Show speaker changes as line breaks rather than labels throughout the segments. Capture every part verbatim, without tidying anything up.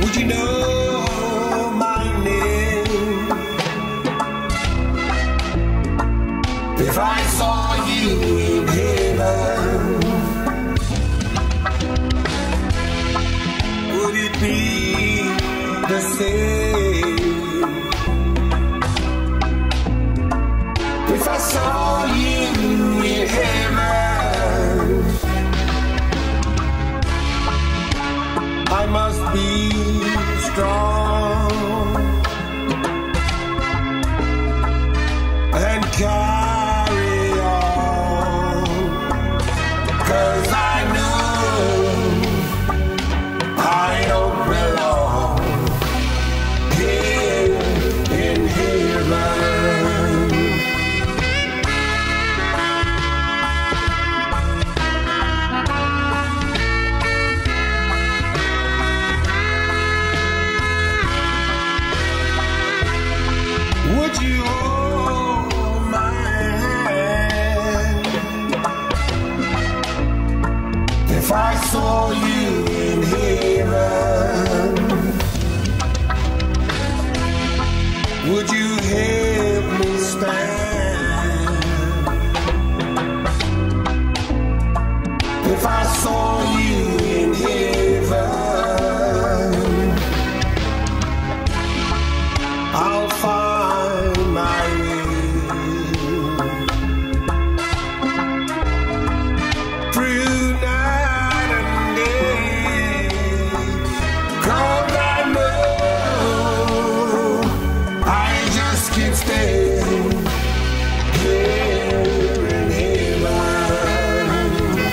Would you know my name if I saw you in heaven? Would it be the same if I saw you in heaven? I must be strong and carry on, 'cause I know I don't belong here in heaven. Would you hold my hand if I saw you in heaven? Would you help me stand if I saw you in heaven? I'll find my way through night and day, 'cause I know I just can't stay here in heaven.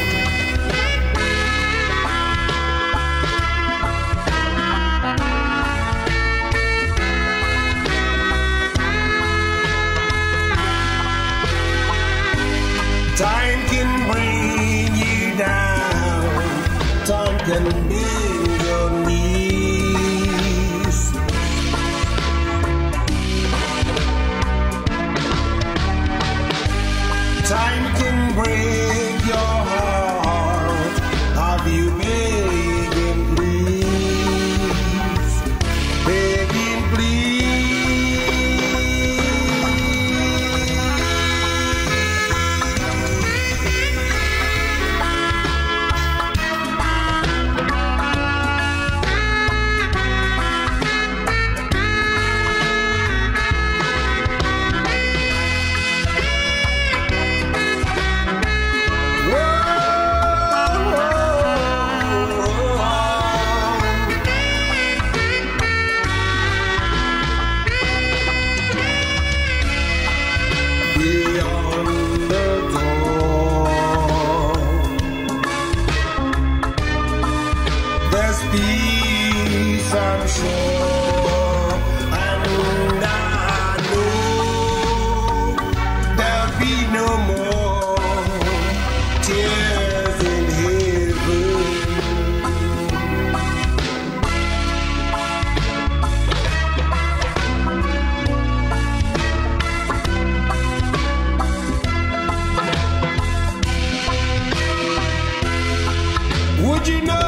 Time can bring you down, time can bend your knees. Time can break your heart, have you begging please, begging please. Beyond the door, there's peace, I'm sure, and I know there'll be no more tears in heaven. Would you know